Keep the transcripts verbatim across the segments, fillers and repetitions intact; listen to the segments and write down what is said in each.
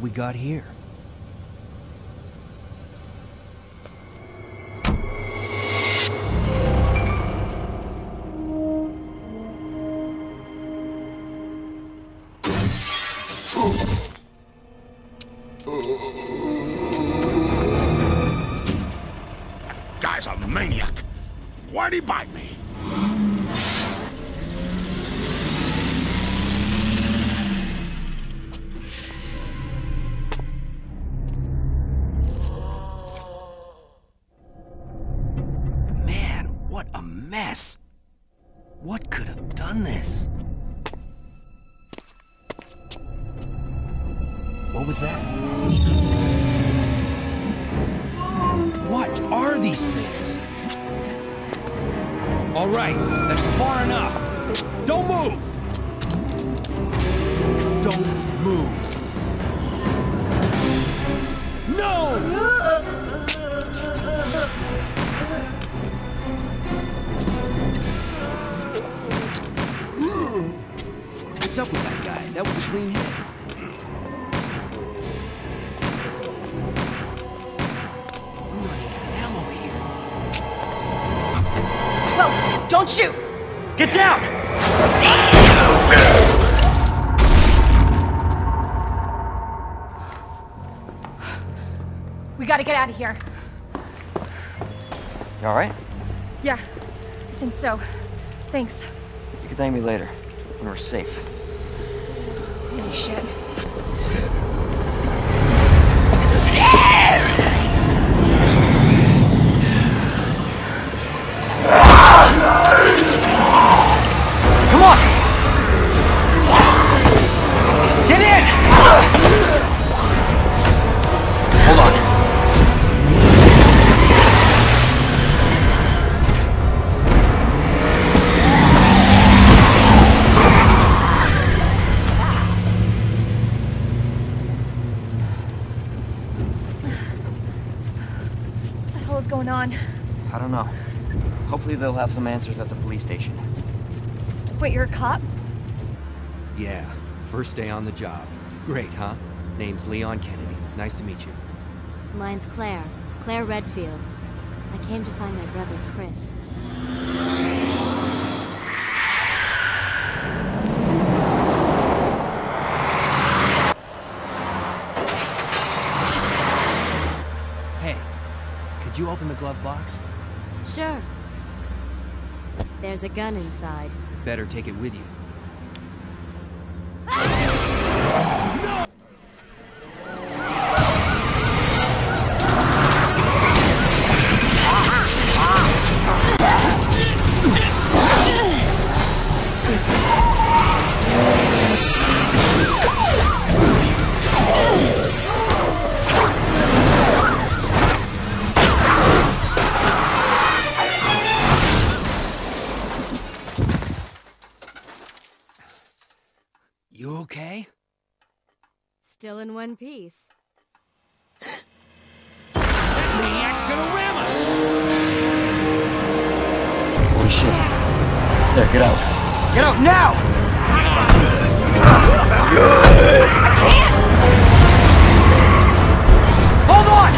we got here? That guy's a maniac. Why'd he bite me? Man, what a mess. What could have done this? What was that? What are these things? All right, that's far enough. Don't move! Don't move. No! What's up with that guy? That was a clean hit. Don't shoot! Get down! We gotta get out of here. You alright? Yeah, I think so. Thanks. You can thank me later, when we're safe. Holy shit. Come on! Get in! Hold on. What the hell is going on? I don't know. Hopefully they'll have some answers at the police station. Wait, you're a cop? Yeah, first day on the job. Great, huh? Name's Leon Kennedy. Nice to meet you. Mine's Claire. Claire Redfield. I came to find my brother, Chris. Hey, could you open the glove box? Sure. There's a gun inside. Better take it with you. You okay? Still in one piece. That maniac's gonna ram us! Holy shit. There, get out. Get out now! I can't! Hold on!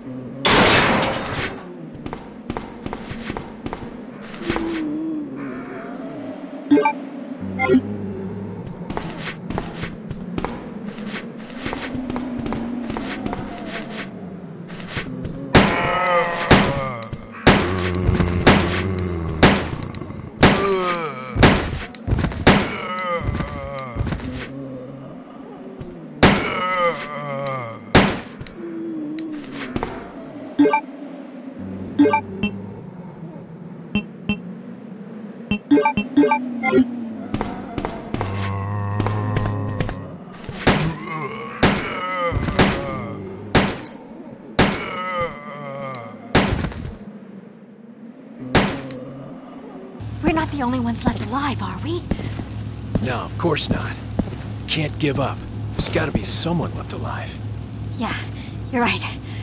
We're not the only ones left alive, are we? No, of course not. Can't give up. There's gotta be someone left alive. Yeah, you're right.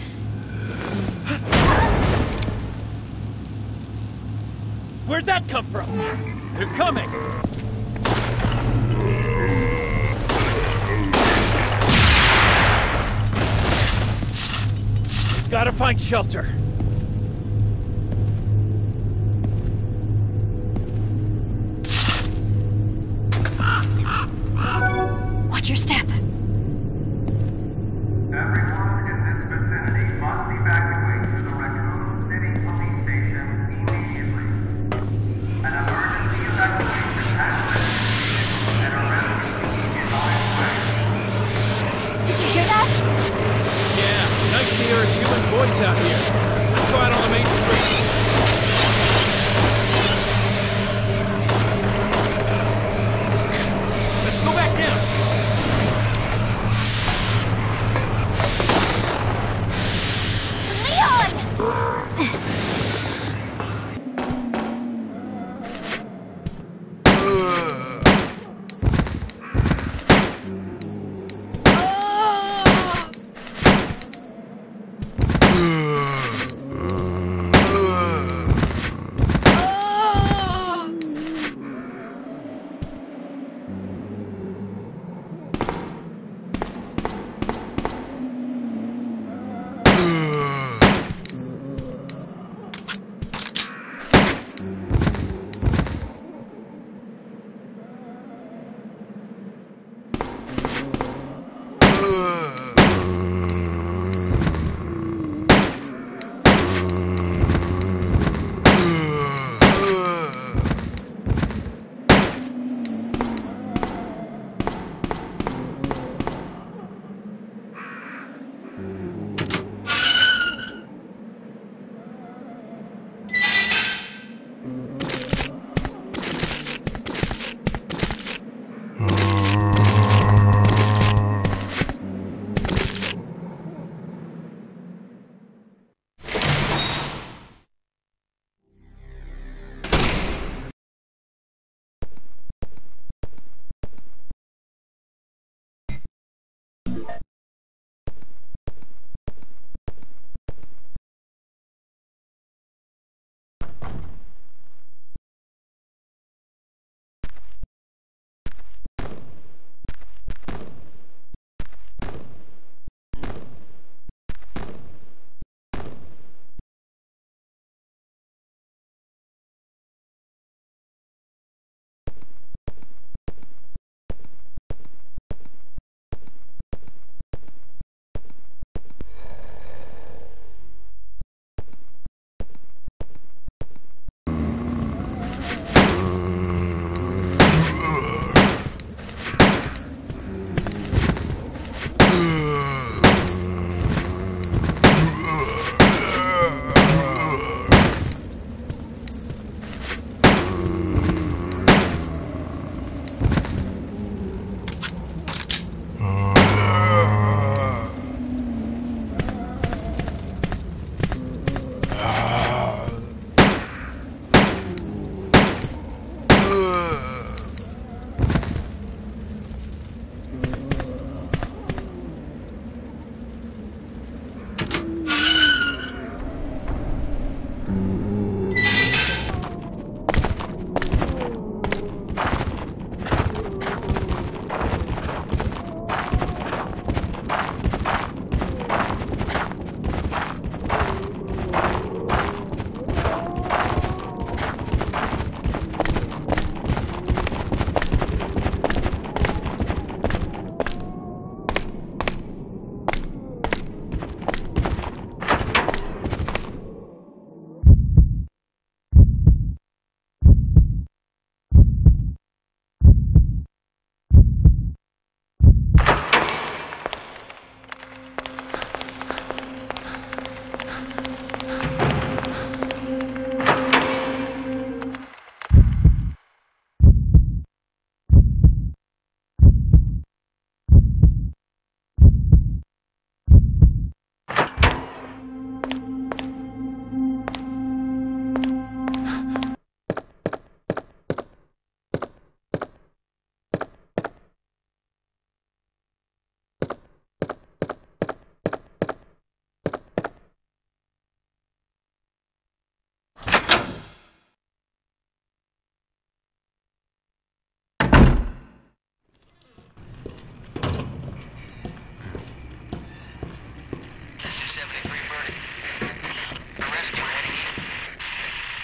Where'd that come from? They're coming! Gotta find shelter. Watch your step. Everyone in this vicinity must evacuate to the Raccoon City Police Station immediately. An emergency evacuation has been initiated and a rescue team is on its way. Did you hear that? Yeah, nice to hear a human voice out here. Let's go out on the main street. Let's go back down.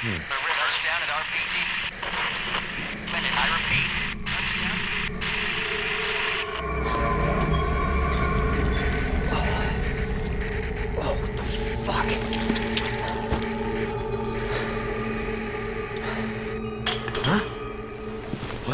Touchdown at R P D. Minutes. I repeat. Touchdown. Oh, what the fuck? Huh? What?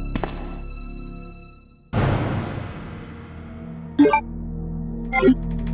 You